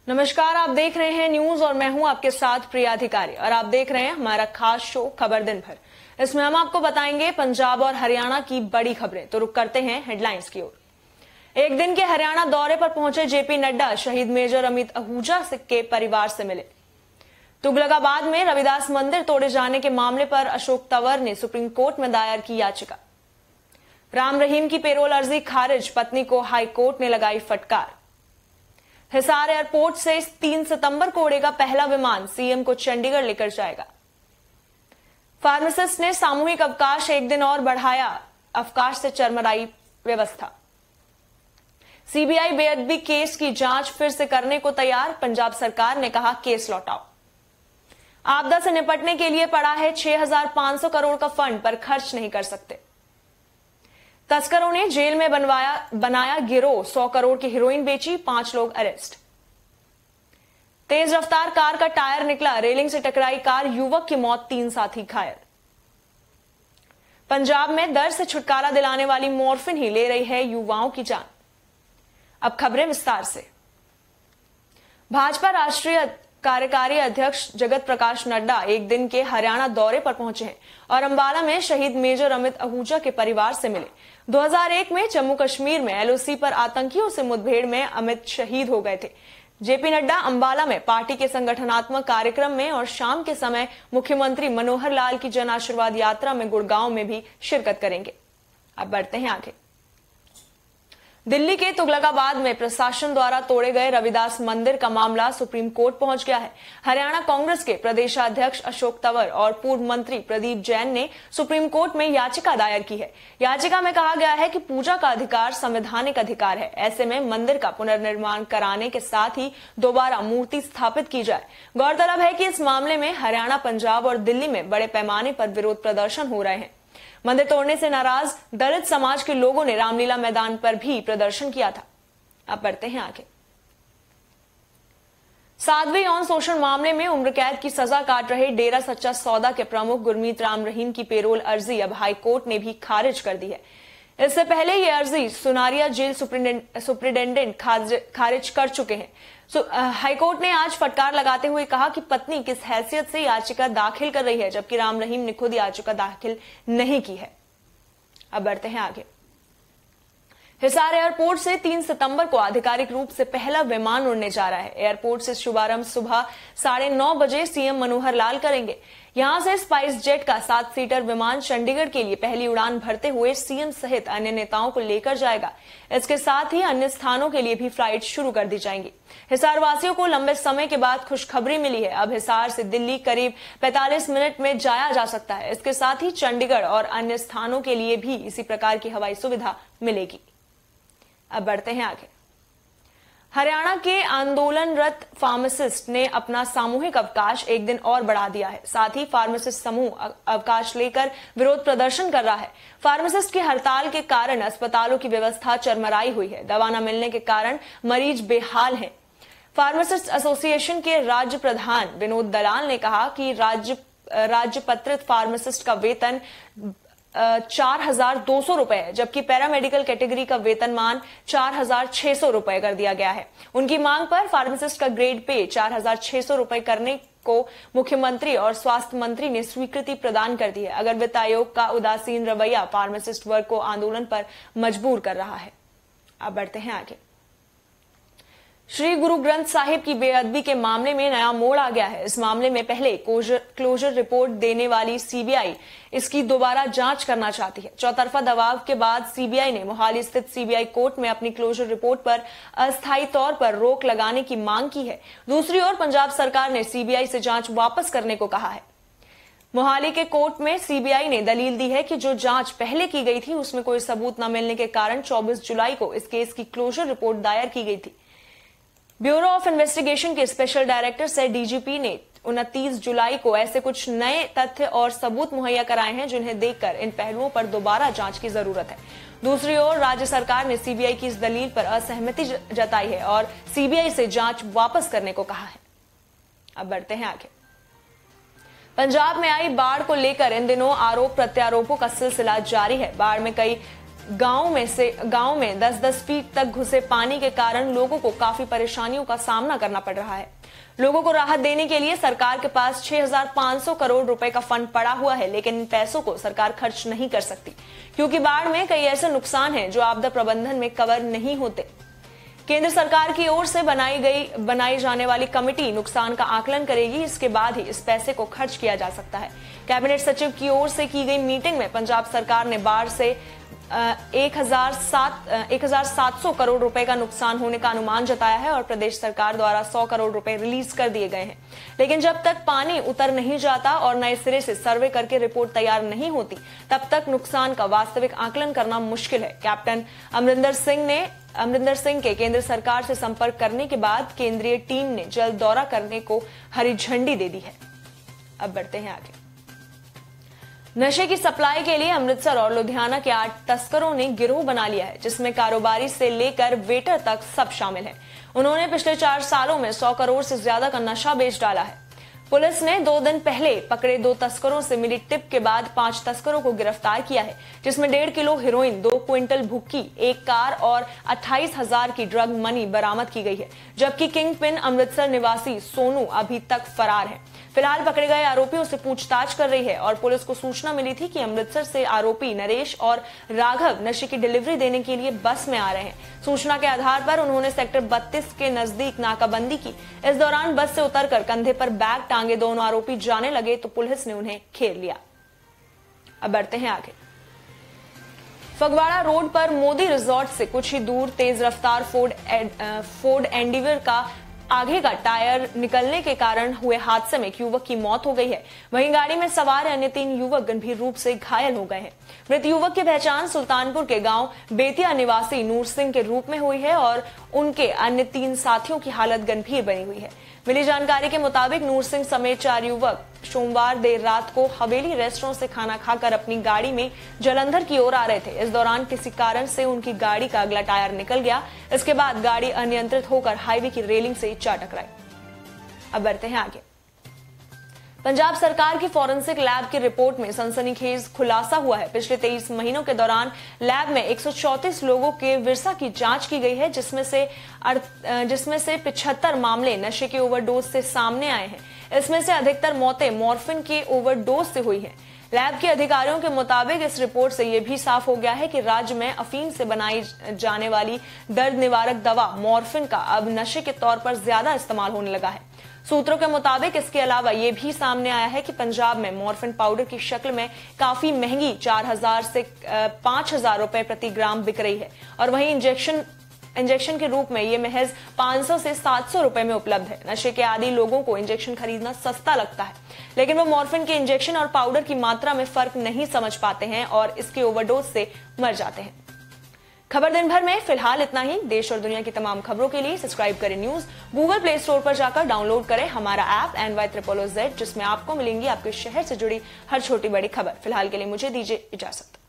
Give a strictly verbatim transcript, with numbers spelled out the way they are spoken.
नमस्कार, आप देख रहे हैं न्यूज और मैं हूं आपके साथ प्रिया अधिकारी और आप देख रहे हैं हमारा खास शो खबर दिन भर। इसमें हम आपको बताएंगे पंजाब और हरियाणा की बड़ी खबरें। तो रुक करते हैं हेडलाइंस की ओर। एक दिन के हरियाणा दौरे पर पहुंचे जेपी नड्डा शहीद मेजर अमित आहूजा के परिवार से मिले। तुगलकाबाद में रविदास मंदिर तोड़े जाने के मामले पर अशोक तंवर ने सुप्रीम कोर्ट में दायर की याचिका। राम रहीम की पेरोल अर्जी खारिज, पत्नी को हाई कोर्ट ने लगाई फटकार। हिसार एयरपोर्ट से तीन सितंबर को उड़ेगा पहला विमान, सीएम को चंडीगढ़ लेकर जाएगा। फार्मासिस्ट ने सामूहिक अवकाश एक दिन और बढ़ाया, अवकाश से चरमराई व्यवस्था। सीबीआई बेअदबी केस की जांच फिर से करने को तैयार, पंजाब सरकार ने कहा केस लौटाओ। आपदा से निपटने के लिए पड़ा है छह हजार पांच सौ करोड़ का फंड, पर खर्च नहीं कर सकते। तस्करों ने जेल में बनवाया बनाया गिरोह, सौ करोड़ की हेरोइन बेची, पांच लोग अरेस्ट। तेज रफ्तार कार का टायर निकला, रेलिंग से टकराई कार, युवक की मौत, तीन साथी घायल। पंजाब में दर्द से छुटकारा दिलाने वाली मॉर्फिन ही ले रही है युवाओं की जान। अब खबरें विस्तार से। भाजपा राष्ट्रीय कार्यकारी अध्यक्ष जगत प्रकाश नड्डा एक दिन के हरियाणा दौरे पर पहुंचे हैं और अंबाला में शहीद मेजर अमित आहूजा के परिवार से मिले। दो हज़ार एक में जम्मू कश्मीर में एलओसी पर आतंकियों से मुठभेड़ में अमित शहीद हो गए थे। जेपी नड्डा अंबाला में पार्टी के संगठनात्मक कार्यक्रम में और शाम के समय मुख्यमंत्री मनोहर लाल की जन आशीर्वाद यात्रा में गुड़गांव में भी शिरकत करेंगे। अब बढ़ते हैं आगे। दिल्ली के तुगलकाबाद में प्रशासन द्वारा तोड़े गए रविदास मंदिर का मामला सुप्रीम कोर्ट पहुंच गया है। हरियाणा कांग्रेस के प्रदेशाध्यक्ष अशोक तंवर और पूर्व मंत्री प्रदीप जैन ने सुप्रीम कोर्ट में याचिका दायर की है। याचिका में कहा गया है कि पूजा का अधिकार संवैधानिक अधिकार है, ऐसे में मंदिर का पुनर्निर्माण कराने के साथ ही दोबारा मूर्ति स्थापित की जाए। गौरतलब है कि इस मामले में हरियाणा, पंजाब और दिल्ली में बड़े पैमाने पर विरोध प्रदर्शन हो रहे हैं। मंदिर तोड़ने से नाराज दलित समाज के लोगों ने रामलीला मैदान पर भी प्रदर्शन किया था। अब बढ़ते हैं आगे। साध्वी यौन शोषण मामले में उम्र कैद की सजा काट रहे डेरा सच्चा सौदा के प्रमुख गुरमीत राम रहीम की पेरोल अर्जी अब हाई कोर्ट ने भी खारिज कर दी है। इससे पहले यह अर्जी सुनारिया जेल सुप्रिंटेंडेंट खारिज कर चुके हैं। सो हाईकोर्ट ने आज फटकार लगाते हुए कहा कि पत्नी किस हैसियत से याचिका दाखिल कर रही है, जबकि राम रहीम ने खुद याचिका दाखिल नहीं की है। अब बढ़ते हैं आगे। हिसार एयरपोर्ट से तीन सितंबर को आधिकारिक रूप से पहला विमान उड़ने जा रहा है। एयरपोर्ट से शुभारंभ सुबह साढ़े नौ बजे सीएम मनोहर लाल करेंगे। यहां से स्पाइस जेट का सात सीटर विमान चंडीगढ़ के लिए पहली उड़ान भरते हुए सीएम सहित अन्य नेताओं को लेकर जाएगा। इसके साथ ही अन्य स्थानों के लिए भी फ्लाइट शुरू कर दी जाएंगी। हिसार वासियों को लंबे समय के बाद खुशखबरी मिली है। अब हिसार से दिल्ली करीब पैंतालीस मिनट में जाया जा सकता है। इसके साथ ही चंडीगढ़ और अन्य स्थानों के लिए भी इसी प्रकार की हवाई सुविधा मिलेगी। अब बढ़ते हैं आगे। हरियाणा के आंदोलनरत फार्मासिस्ट ने अपना सामूहिक अवकाश एक दिन और बढ़ा दिया है। साथ ही फार्मासिस्ट समूह अवकाश लेकर विरोध प्रदर्शन कर रहा है। फार्मासिस्ट की हड़ताल के कारण अस्पतालों की व्यवस्था चरमराई हुई है। दवा न मिलने के कारण मरीज बेहाल हैं। फार्मासिस्ट एसोसिएशन के राज्य प्रधान विनोद दलाल ने कहा कि राज्य राज्य पत्रित फार्मासिस्ट का वेतन चार हजार दो सौ रुपए है, जबकि पैरामेडिकल कैटेगरी का वेतनमान चार हजार छह सौ रुपए कर दिया गया है। उनकी मांग पर फार्मासिस्ट का ग्रेड पे चार हजार छह सौ रुपए करने को मुख्यमंत्री और स्वास्थ्य मंत्री ने स्वीकृति प्रदान कर दी है। अगर वित्त आयोग का उदासीन रवैया फार्मासिस्ट वर्ग को आंदोलन पर मजबूर कर रहा है। अब बढ़ते हैं आगे। श्री गुरु ग्रंथ साहिब की बेअदबी के मामले में नया मोड़ आ गया है। इस मामले में पहले क्लोजर रिपोर्ट देने वाली सीबीआई इसकी दोबारा जांच करना चाहती है। चौतरफा दबाव के बाद सीबीआई ने मोहाली स्थित सीबीआई कोर्ट में अपनी क्लोजर रिपोर्ट पर अस्थायी तौर पर रोक लगाने की मांग की है। दूसरी ओर पंजाब सरकार ने सीबीआई से जांच वापस करने को कहा है। मोहाली के कोर्ट में सीबीआई ने दलील दी है कि जो जांच पहले की गई थी उसमें कोई सबूत न मिलने के कारण चौबीस जुलाई को इस केस की क्लोजर रिपोर्ट दायर की गई थी। ब्यूरो ऑफ इन्वेस्टिगेशन के स्पेशल डायरेक्टर से डीजीपी ने उनतीस जुलाई को ऐसे कुछ नए तथ्य और सबूत मुहैया कराए हैं जिन्हें देखकर इन पहलुओं पर दोबारा जांच की जरूरत है। दूसरी ओर राज्य सरकार ने सीबीआई की इस दलील पर असहमति जताई है और सीबीआई से जांच वापस करने को कहा है। अब बढ़ते हैं आगे। पंजाब में आई बाढ़ को लेकर इन दिनों आरोप प्रत्यारोपों का सिलसिला जारी है। बाढ़ में कई गांव में से गांव में दस दस फीट तक घुसे पानी के कारण लोगों को काफी परेशानियों का सामना करना पड़ रहा है। लोगों को राहत देने के लिए सरकार के पास छह हज़ार पाँच सौ करोड़ रुपए का फंड पड़ा हुआ है, लेकिन इन पैसों को सरकार खर्च नहीं कर सकती क्योंकि बाढ़ में कई ऐसे नुकसान हैं जो आपदा प्रबंधन में कवर नहीं होते। केंद्र सरकार की ओर से बनाई गई बनाई जाने वाली कमेटी नुकसान का आकलन करेगी, इसके बाद ही इस पैसे को खर्च किया जा सकता है। कैबिनेट सचिव की ओर से की गई मीटिंग में पंजाब सरकार ने बाढ़ से एक हजार सात एक हजार सात सौ करोड़ रुपए का नुकसान होने का अनुमान जताया है और प्रदेश सरकार द्वारा सौ करोड़ रुपए रिलीज कर दिए गए हैं। लेकिन जब तक पानी उतर नहीं जाता और नए सिरे से सर्वे करके रिपोर्ट तैयार नहीं होती, तब तक नुकसान का वास्तविक आकलन करना मुश्किल है। कैप्टन अमरिंदर सिंह ने अमरिंदर सिंह के केंद्र सरकार से संपर्क करने के बाद केंद्रीय टीम ने जल्द दौरा करने को हरी झंडी दे दी है। अब बढ़ते हैं आगे। नशे की सप्लाई के लिए अमृतसर और लुधियाना के आठ तस्करों ने गिरोह बना लिया है, जिसमें कारोबारी से लेकर वेटर तक सब शामिल है। उन्होंने पिछले चार सालों में सौ करोड़ से ज्यादा का नशा बेच डाला है। पुलिस ने दो दिन पहले पकड़े दो तस्करों से मिली टिप के बाद पांच तस्करों को गिरफ्तार किया है, जिसमें डेढ़ किलो हेरोइन, दो क्विंटल भुक्की, एक कार और अट्ठाईस हजार की ड्रग मनी बरामद की गई है। जबकि किंग पिन अमृतसर निवासी सोनू अभी तक फरार है। फिलहाल पकड़े गए आरोपियों से पूछताछ कर रही है और पुलिस को सूचना मिली थी कि अमृतसर से आरोपी नरेश और राघव नशे की डिलीवरी देने के लिए बस में आ रहे हैं। सूचना के आधार पर उन्होंने सेक्टर बत्तीस के नजदीक नाकाबंदी की। इस दौरान बस से उतरकर कंधे पर बैग टांगे दोनों आरोपी जाने लगे तो पुलिस ने उन्हें घेर लिया। अब बढ़ते हैं आगे। फगवाड़ा रोड पर मोदी रिजॉर्ट से कुछ ही दूर तेज रफ्तार फोर्ड फोर्ड एंडीवर का आगे का टायर निकलने के कारण हुए हादसे में एक युवक की मौत हो गई है। वहीं गाड़ी में सवार अन्य तीन युवक गंभीर रूप से घायल हो गए हैं। मृत युवक की पहचान सुल्तानपुर के गांव बेतिया निवासी नूर सिंह के रूप में हुई है और उनके अन्य तीन साथियों की हालत गंभीर बनी हुई है। मिली जानकारी के मुताबिक नूर सिंह समेत चार युवक सोमवार देर रात को हवेली रेस्टोरेंट से खाना खाकर अपनी गाड़ी में जलंधर की ओर आ रहे थे। इस दौरान किसी कारण से उनकी गाड़ी का अगला टायर निकल गया। इसके बाद गाड़ी अनियंत्रित होकर हाईवे की रेलिंग से जा टकराई। अब बढ़ते हैं आगे। पंजाब सरकार की फॉरेंसिक लैब की रिपोर्ट में सनसनीखेज खुलासा हुआ है। पिछले तेईस महीनों के दौरान लैब में एक सौ चौंतीस लोगों के विरसा की जांच की गई है, जिसमें से जिसमें से पिछहत्तर मामले नशे के ओवरडोज से सामने आए हैं। इसमें से अधिकतर मौतें मॉर्फिन के ओवरडोज से हुई है। लैब के अधिकारियों के मुताबिक इस रिपोर्ट से यह भी साफ हो गया है कि राज्य में अफीम से बनाई जाने वाली दर्द निवारक दवा मॉर्फिन का अब नशे के तौर पर ज्यादा इस्तेमाल होने लगा है। सूत्रों के मुताबिक इसके अलावा यह भी सामने आया है कि पंजाब में मॉर्फिन पाउडर की शक्ल में काफी महंगी चार हजार से पांच हजार रुपए प्रति ग्राम बिक रही है और वहीं इंजेक्शन इंजेक्शन के रूप में ये महज पाँच सौ से सात सौ रुपए में उपलब्ध है। नशे के आदी लोगों को इंजेक्शन खरीदना सस्ता लगता है, लेकिन वो मॉर्फिन के इंजेक्शन और पाउडर की मात्रा में फर्क नहीं समझ पाते हैं और इसके ओवरडोज से मर जाते हैं। खबर दिन भर में फिलहाल इतना ही। देश और दुनिया की तमाम खबरों के लिए सब्सक्राइब करें न्यूज गूगल प्ले स्टोर पर जाकर डाउनलोड करें हमारा app N Y triple O Z, जिसमें आपको मिलेंगी आपके शहर से जुड़ी हर छोटी बड़ी खबर। फिलहाल के लिए मुझे दीजिए इजाजत।